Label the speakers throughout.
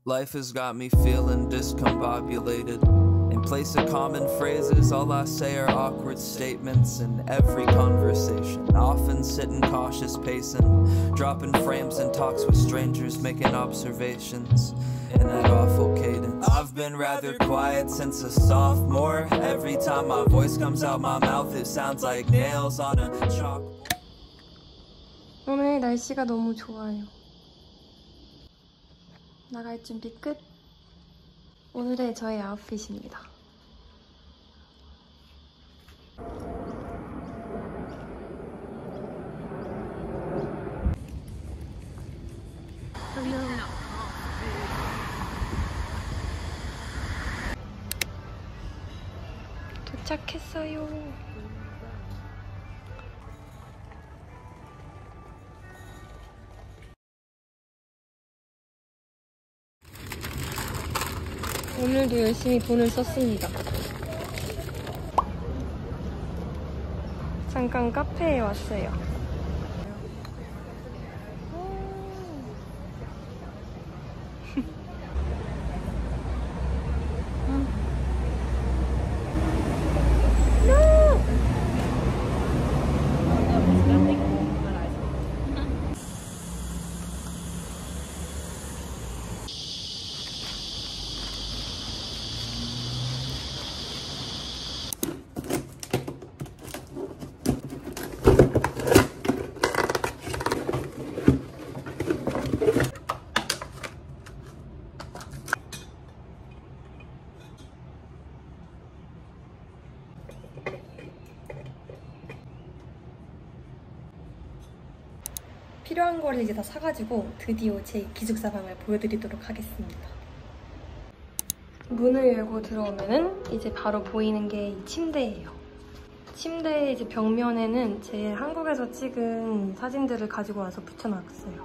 Speaker 1: Life has got me feeling discombobulated. In place of common phrases, all I say are awkward statements in every conversation. Often sitting cautious pacing, dropping frames in talks with strangers, making observations in that awful cadence. I've been rather quiet since a sophomore. Every time my voice comes out my mouth, it sounds like nails on a chalkboard.
Speaker 2: 오늘 날씨가 너무 좋아요. 나갈 준비 끝. 오늘의 저의 아웃핏입니다. 도착했어요. 오늘도 열심히 돈을 썼습니다. 잠깐 카페에 왔어요. 필요한 거를 이제 다 사가지고 드디어 제 기숙사방을 보여드리도록 하겠습니다. 문을 열고 들어오면은 이제 바로 보이는 게 이 침대예요. 침대 이제 벽면에는 제 한국에서 찍은 사진들을 가지고 와서 붙여놨어요.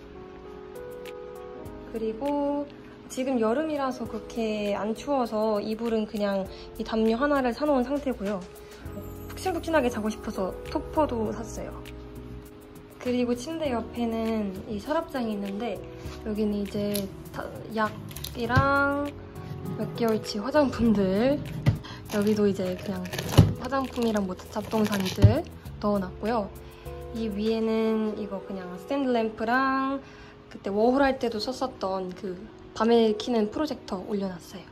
Speaker 2: 그리고 지금 여름이라서 그렇게 안 추워서 이불은 그냥 이 담요 하나를 사놓은 상태고요. 푹신푹신하게 자고 싶어서 토퍼도 샀어요. 그리고 침대 옆에는 이 서랍장이 있는데 여기는 이제 약이랑 몇 개월치 화장품들, 여기도 이제 그냥 화장품이랑 뭐 잡동사니들 넣어놨고요. 이 위에는 이거 그냥 스탠드 램프랑 그때 워홀 할 때도 썼었던 그 밤에 켜는 프로젝터 올려놨어요.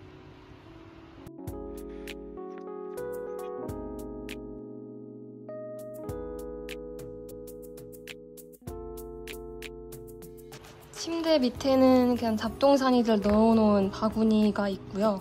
Speaker 2: 침대 밑에는 그냥 잡동사니들 넣어놓은 바구니가 있고요.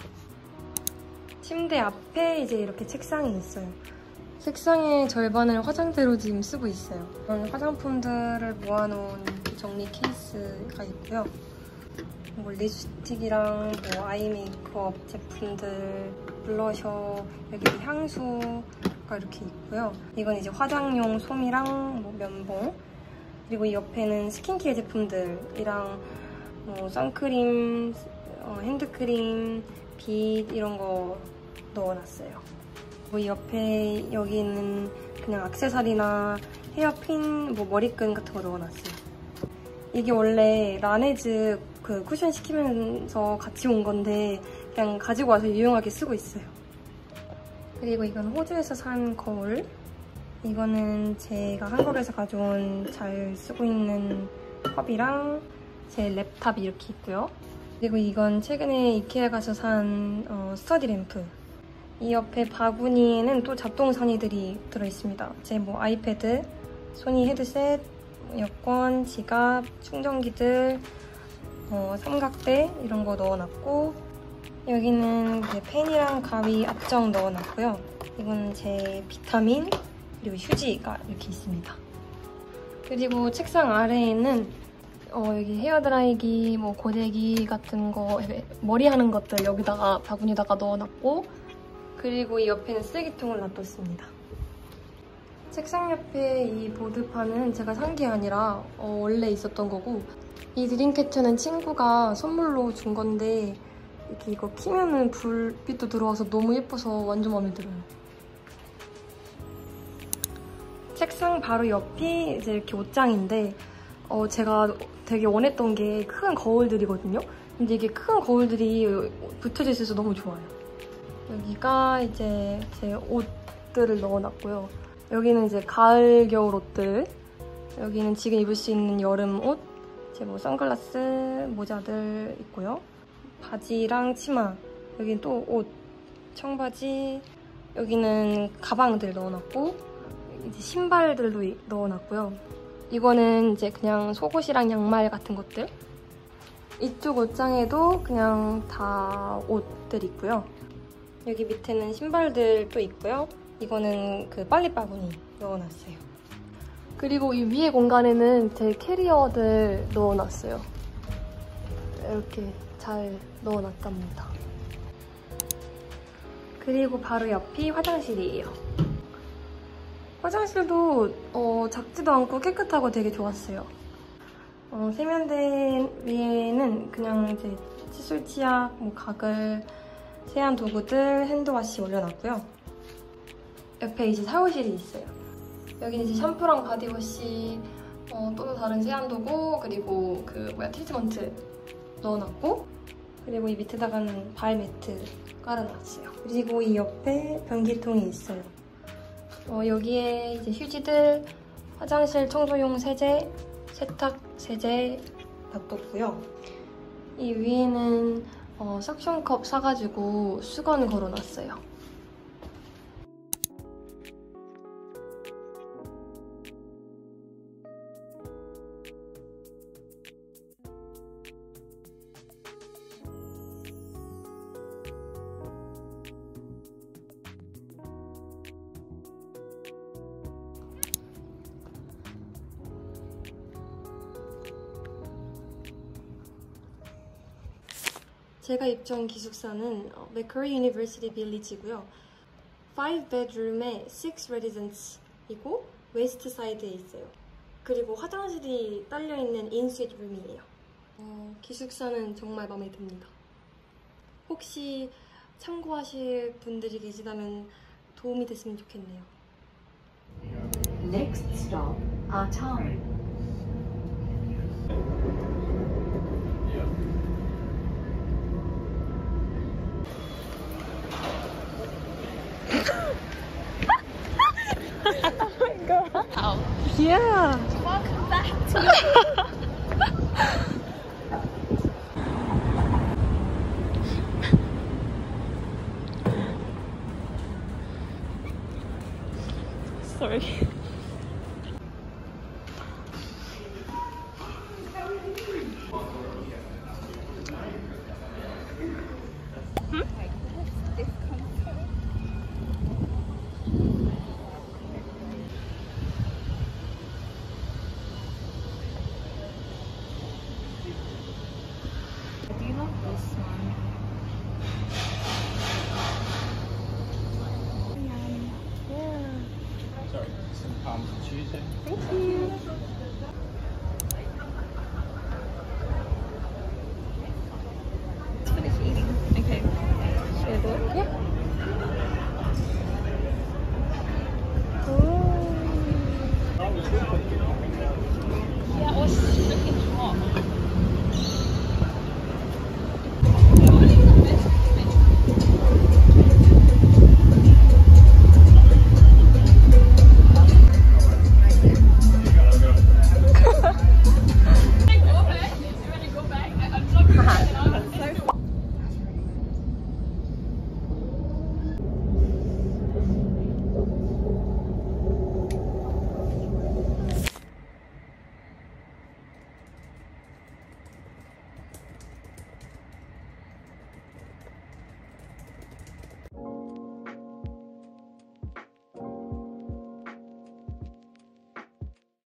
Speaker 2: 침대 앞에 이제 이렇게 책상이 있어요. 책상의 절반을 화장대로 지금 쓰고 있어요. 그런 화장품들을 모아놓은 정리 케이스가 있고요. 뭐 립스틱이랑 뭐 아이 메이크업 제품들, 블러셔, 여기 향수가 이렇게 있고요. 이건 이제 화장용 솜이랑 뭐 면봉, 그리고 이 옆에는 스킨케어 제품들이랑 뭐 선크림, 핸드크림, 빗 이런 거 넣어놨어요. 이 옆에 여기 있는 그냥 액세서리나 헤어핀, 뭐 머리끈 같은 거 넣어놨어요. 이게 원래 라네즈 그 쿠션 시키면서 같이 온 건데 그냥 가지고 와서 유용하게 쓰고 있어요. 그리고 이건 호주에서 산 거울. 이거는 제가 한국에서 가져온 잘 쓰고 있는 컵이랑 제 랩탑이 이렇게 있고요. 그리고 이건 최근에 이케아 가서 산 스터디 램프. 이 옆에 바구니에는 또 잡동사니들이 들어있습니다. 제 뭐 아이패드, 소니 헤드셋, 여권, 지갑, 충전기들, 삼각대 이런 거 넣어놨고, 여기는 펜이랑 가위, 앞정 넣어놨고요. 이건 제 비타민, 그리고 휴지가 이렇게 있습니다. 그리고 책상 아래에는 여기 헤어드라이기, 뭐 고데기 같은 거, 머리 하는 것들 여기다가 바구니에다가 넣어놨고, 그리고 이 옆에는 쓰레기통을 놔뒀습니다. 책상 옆에 이 보드판은 제가 산 게 아니라 원래 있었던 거고, 이 드림캐쳐는 친구가 선물로 준 건데 이렇게 이거 키면은 불빛도 들어와서 너무 예뻐서 완전 마음에 들어요. 책상 바로 옆이 이제 이렇게 옷장인데 제가 되게 원했던 게 큰 거울들이거든요. 근데 이게 큰 거울들이 붙여져 있어서 너무 좋아요. 여기가 이제 제 옷들을 넣어놨고요. 여기는 이제 가을, 겨울 옷들. 여기는 지금 입을 수 있는 여름 옷. 이제 뭐 선글라스, 모자들 있고요. 바지랑 치마. 여기는 또 옷, 청바지. 여기는 가방들 넣어놨고, 이제 신발들도 넣어놨고요. 이거는 이제 그냥 속옷이랑 양말 같은 것들. 이쪽 옷장에도 그냥 다 옷들 있고요. 여기 밑에는 신발들도 있고요. 이거는 그 빨래바구니 넣어놨어요. 그리고 이 위에 공간에는 제 캐리어들 넣어놨어요. 이렇게 잘 넣어놨답니다. 그리고 바로 옆이 화장실이에요. 화장실도 작지도 않고 깨끗하고 되게 좋았어요. 세면대 위에는 그냥 이제 칫솔, 치약, 뭐 가글, 세안 도구들, 핸드워시 올려놨고요. 옆에 이제 샤워실이 있어요. 여기는 이제 샴푸랑 바디워시, 또는 다른 세안 도구, 그리고 트리트먼트 넣어놨고, 그리고 이 밑에다가는 발 매트 깔아놨어요. 그리고 이 옆에 변기통이 있어요. 여기에 이제 휴지들, 화장실 청소용 세제, 세탁 세제 놔뒀고요. 이 위에는 석션컵 사가지고 수건 걸어놨어요. 제가 입주한 기숙사는 Macquarie University Village이고요. 5bedroom에 6 residence이고 웨스트 사이드에 있어요. 그리고 화장실이 딸려있는 인스위트 룸이에요. 기숙사는 정말 마음에 듭니다. 혹시 참고하실 분들이 계시다면 도움이 됐으면 좋겠네요.
Speaker 3: Next stop, Atari.
Speaker 2: Yeah.
Speaker 4: Welcome back to Sorry. I do love this one.
Speaker 5: Sorry, some palms and Tuesday.
Speaker 2: Thank you.